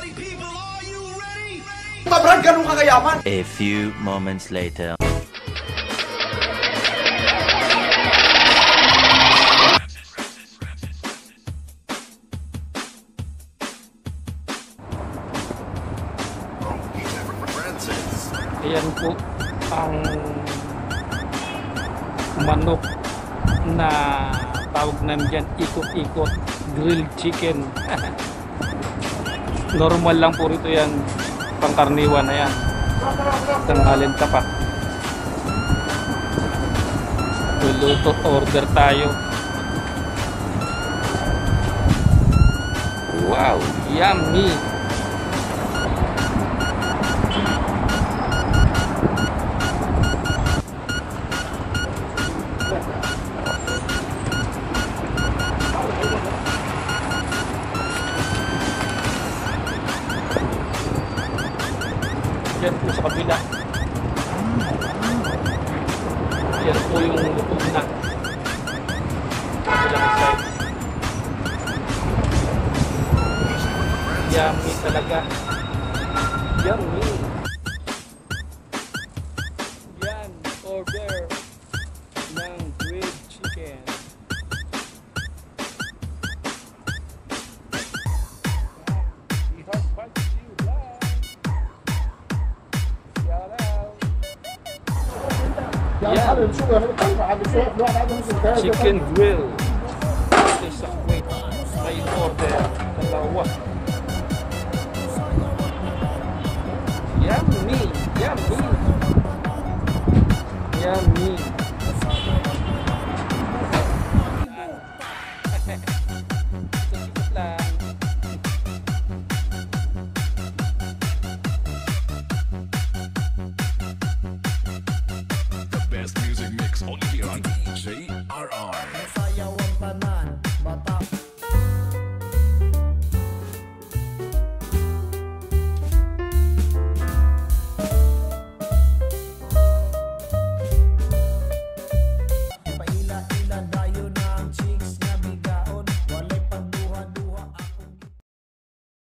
Brad, ganun ka kayaman? A few moments later. Ayan po ang manok na tawag namin dyan, ikot-ikot grilled chicken. Normal lang po rito yan, pangkarniwan na yan, tanghalin tapak. Luluto, order tayo. Wow, yummy. Yan po sa kabila. Yan po yung lutong na. Kabilang side. Yummy talaga. Yummy. Yan, order ng grilled chicken. Ehard PadsTv. Chicken grill. This is